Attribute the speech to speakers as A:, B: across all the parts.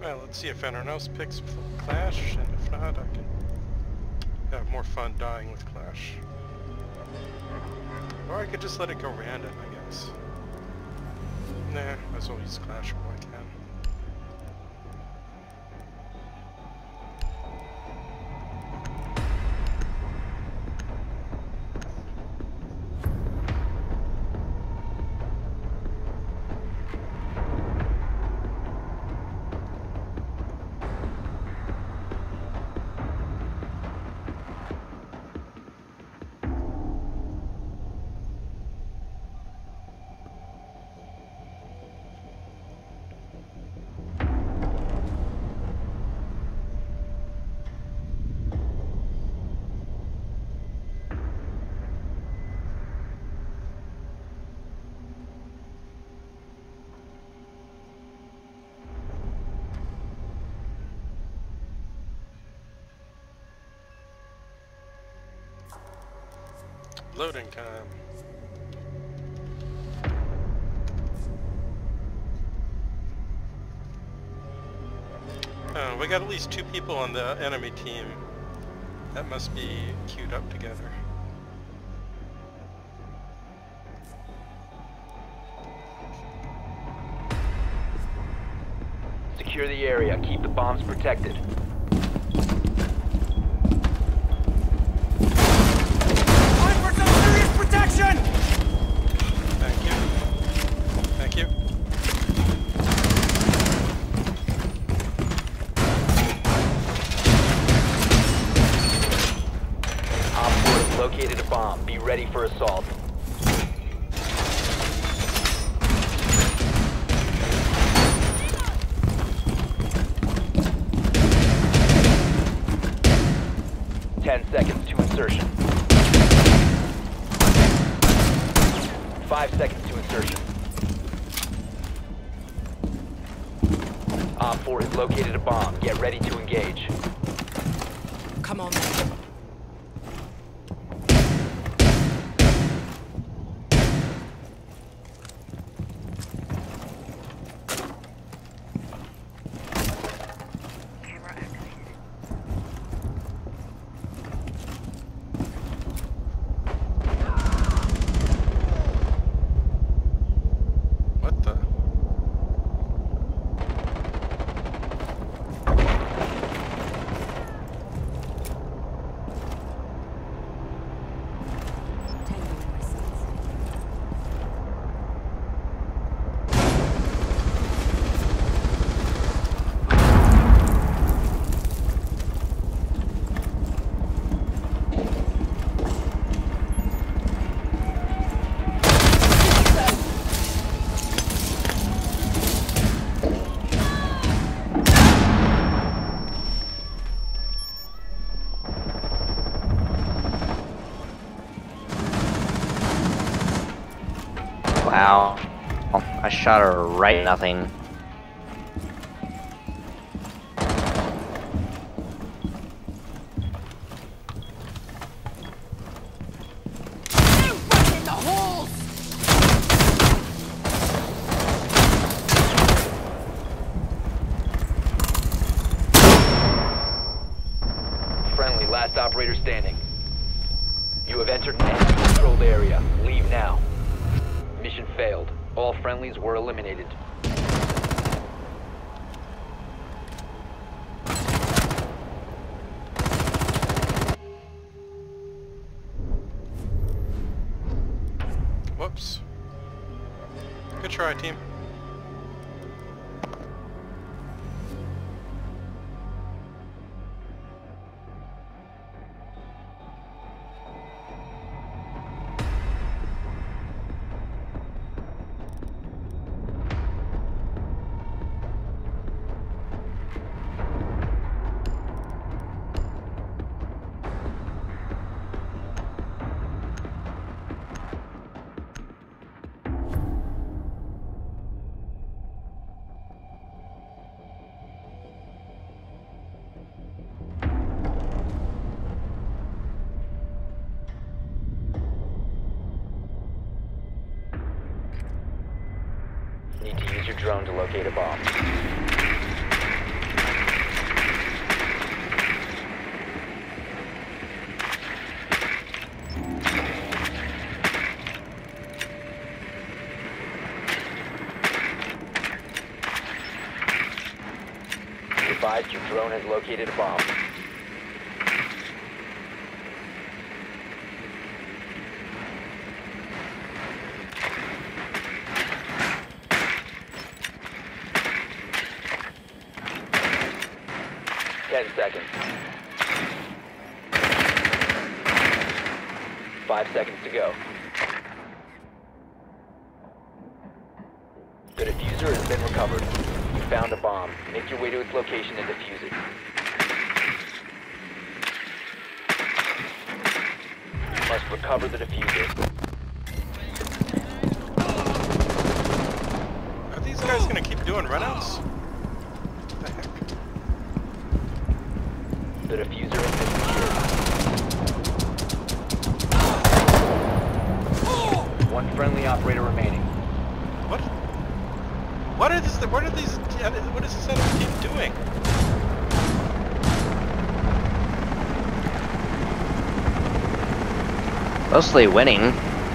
A: Well, let's see if anyone else picks Clash, and if not, I can have more fun dying with Clash. Or I could just let it go random, I guess. Nah, might as well use Clash while I can. Loading time. We got at least 2 people on the enemy team. That must be queued up together.
B: Secure the area. Keep the bombs protected.
C: Protection!
A: Thank you. Thank you.
B: Op 4 has located a bomb. Be ready for assault. Seconds to insertion. 5 seconds to insertion. Op 4 has located a bomb. Get ready to engage.
C: Come on.
D: Wow. I shot her right nothing.
B: Friendly, last operator standing. You have entered an enemy-controlled area. Leave now. Mission failed. All friendlies were eliminated.
A: Whoops. Good try, team.
B: Need to use your drone to locate a bomb. advised your drone has located a bomb. Seconds. 5 seconds to go. The diffuser has been recovered. You found a bomb. Make your way to its location and defuse it. You must recover the diffuser.
A: Are these guys gonna keep doing runouts? What the heck?
B: The diffuser has been secured. One friendly operator remaining.
A: What? What are these? What is this enemy team doing?
D: Mostly winning.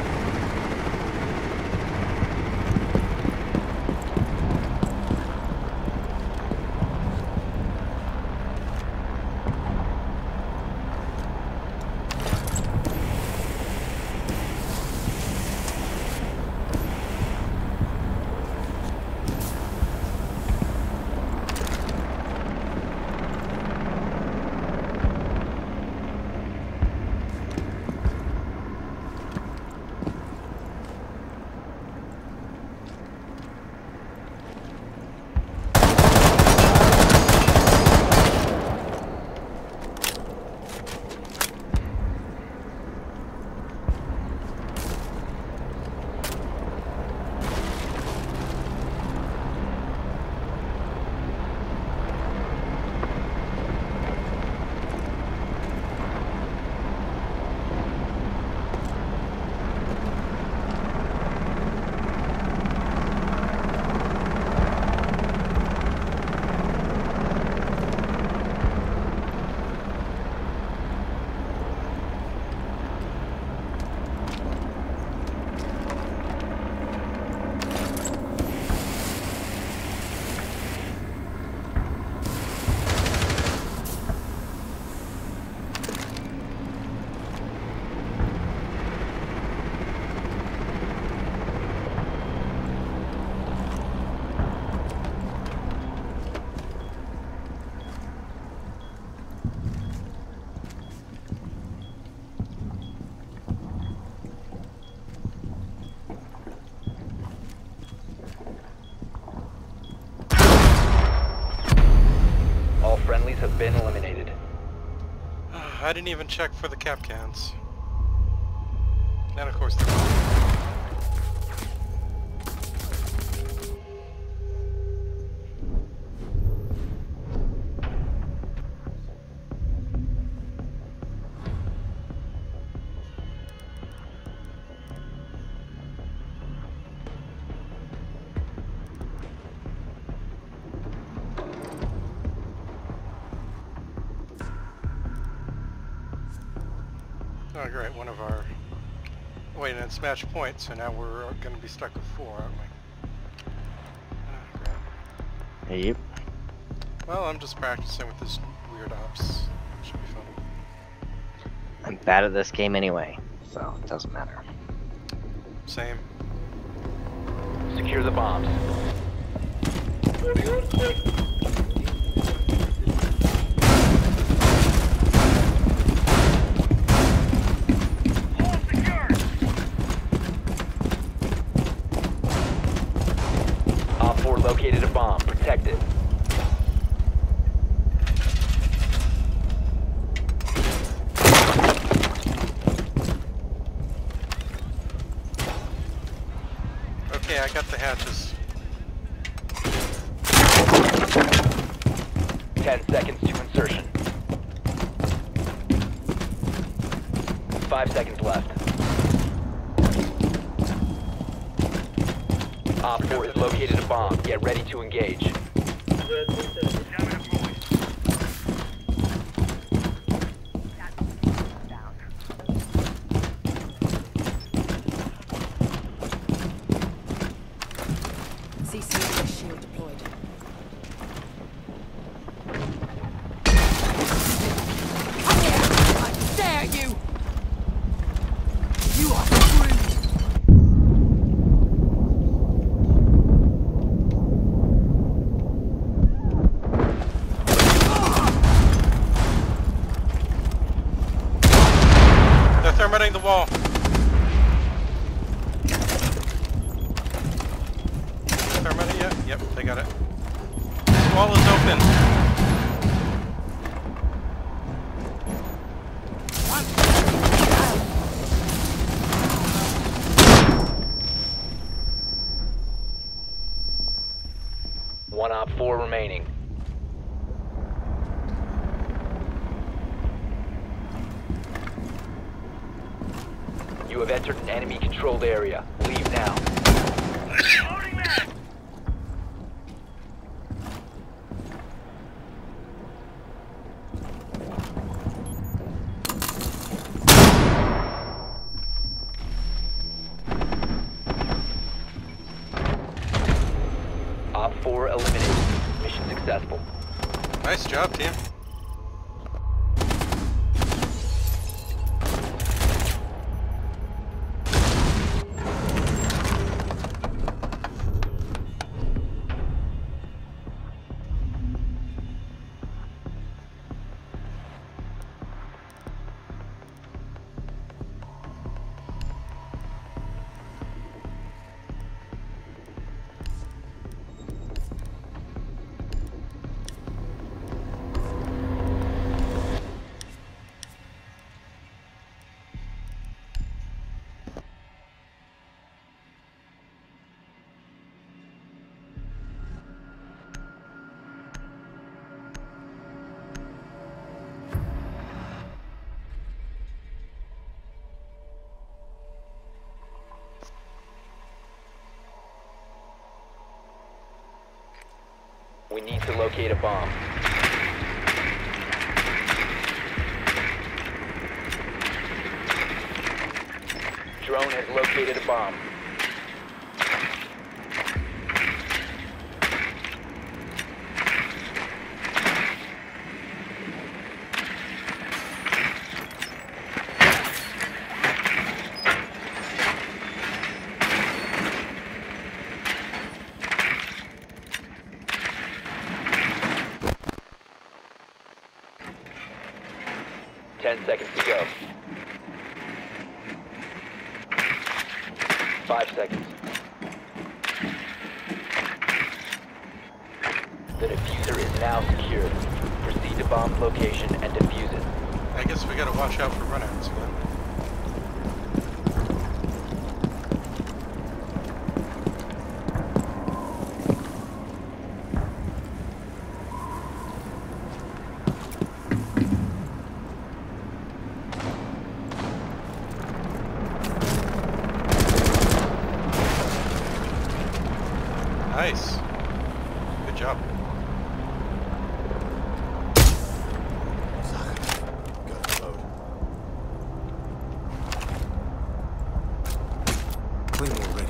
B: Have been eliminated.
A: I didn't even check for the cap cans. And of course oh great, one of our... Wait, and it's match point, so now we're going to be stuck with 4, aren't we? Oh, great.
D: Yep.
A: Well, I'm just practicing with this weird ops. Should be fun.
D: I'm bad at this game anyway, so it doesn't matter.
A: Same.
B: Secure the bombs. Op 4 located a bomb. Protect it.
A: Okay, I got the hatches.
B: 10 seconds to insertion. 5 seconds left. Op 4 has located a bomb. Get ready to engage.
C: CCTV shield deployed.
A: the wall. Paramedic yet? Yep, they got it. This wall is open.
B: One op 4 remaining. You have entered an enemy-controlled area. Leave now. Op 4 eliminated. Mission successful.
A: Nice job, team.
B: We need to locate a bomb. Drone has located a bomb. Ten seconds to go. 5 seconds. The diffuser is now secured. Proceed to bomb location and defuse it.
A: I guess we gotta watch out for runouts, man. Nice. Good job.
C: Claymore ready.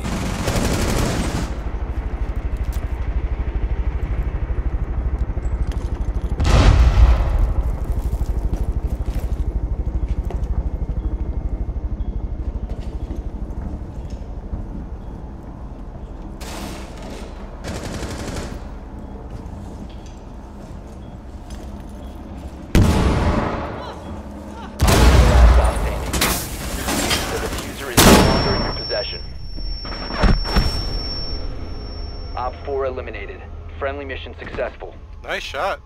B: Op 4 eliminated. Friendly mission successful.
A: Nice shot.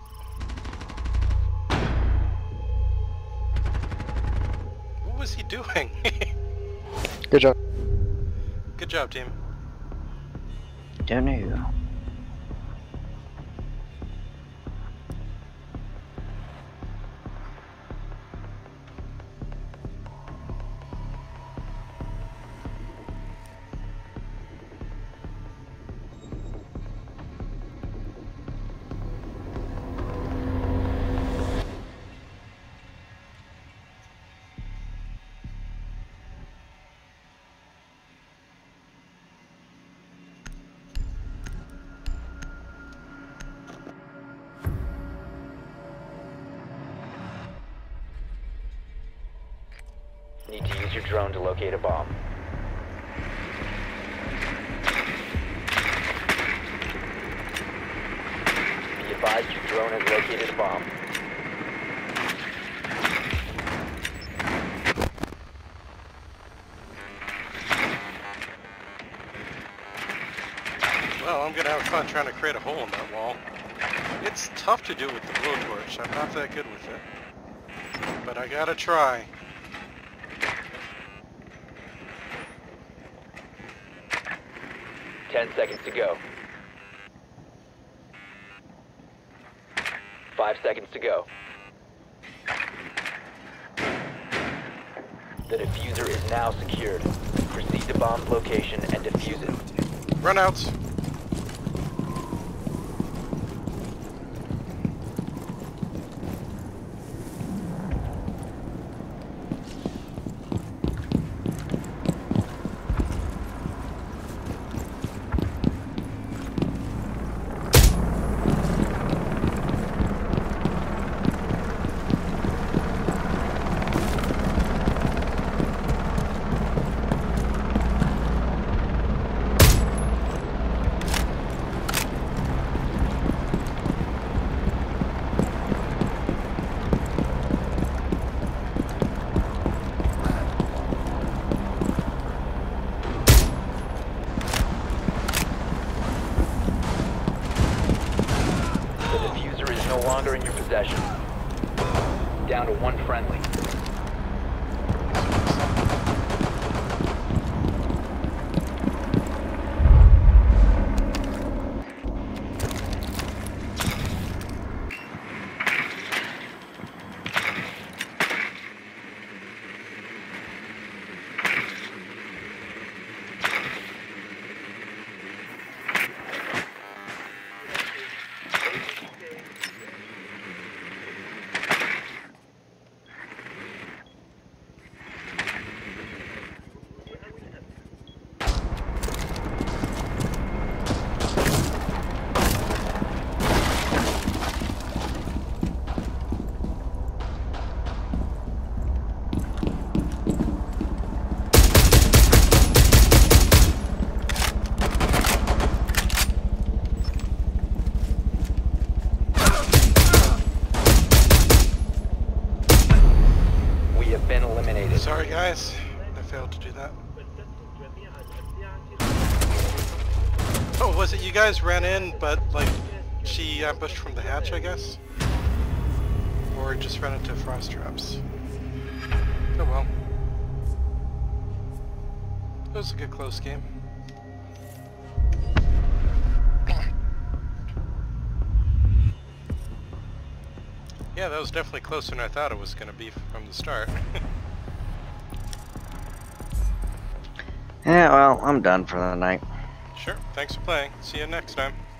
A: What was he doing?
E: Good job.
A: Good job, team.
D: Don't know.
B: Need to use your drone to locate a bomb. Be advised your drone has located a bomb.
A: I'm gonna have fun trying to create a hole in that wall. It's tough to do with the blowtorch. I'm not that good with it. But I gotta try.
B: Ten seconds to go. 5 seconds to go. The diffuser is now secured. Proceed to bomb's location and defuse it.
A: Runouts.
B: No longer in your possession. Down to one friendly.
A: Sorry guys, I failed to do that. Oh, was it you guys ran in, but like she ambushed from the hatch, I guess? Or just ran into frost traps? Oh well. It was a good close game. Yeah, that was definitely closer than I thought it was going to be from the start.
D: Yeah, well, I'm done for the night.
A: Sure, thanks for playing. See you next time.